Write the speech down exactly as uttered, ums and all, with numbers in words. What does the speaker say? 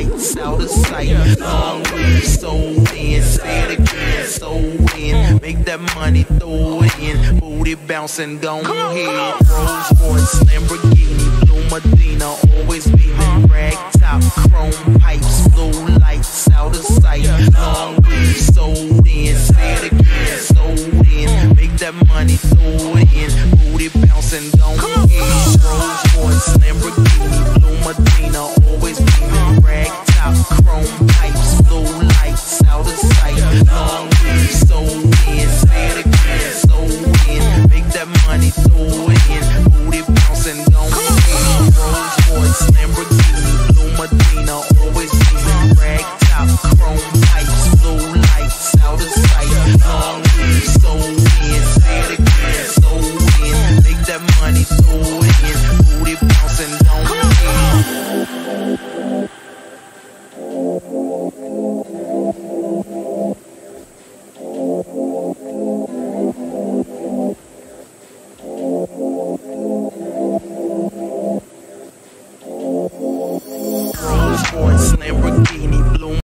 lights out of sight. Long way, so in, say it again, so in. Make that money, throw it in. Booty bouncing, don't hit. Rolls Royce, Lamborghini, Blue Medina, always beaming. Rag top, chrome pipes, blue lights out of sight. Long way, so in, say it again, so in. Make that money, throw it in. Booty bouncing, don't hit. Rolls Royce, Lamborghini, Blue Medina, always beaming. Rag top, chrome pipes, blue lights out of sight. Long